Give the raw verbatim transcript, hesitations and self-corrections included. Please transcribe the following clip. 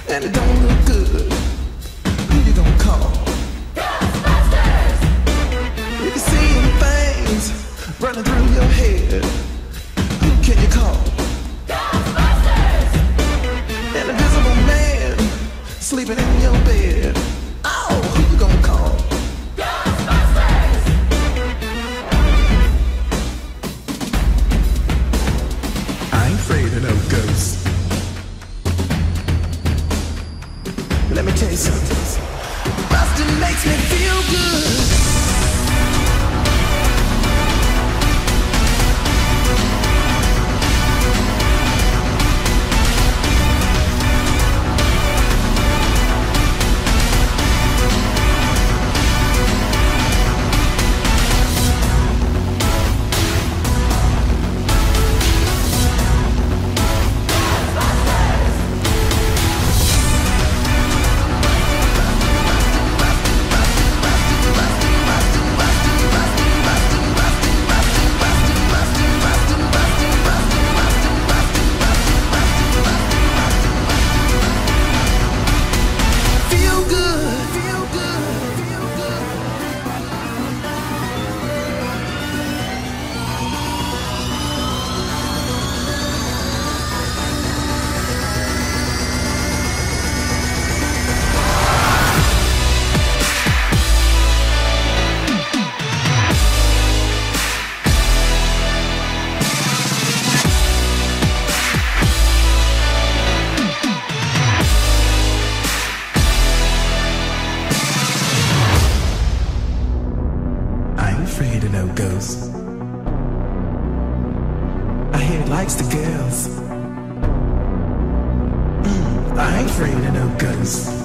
and it don't look good, who you gonna call? Ghostbusters! If you're seeing things running through your head, who can you call? Ghostbusters! An invisible man sleeping in your bed, oh, who you gonna call? Ghostbusters! I ain't afraid of no ghosts. Let me tell you something. Bustin' makes me feel good. Afraid of no ghosts. I hear it likes the girls. Mm, I ain't afraid of no ghosts.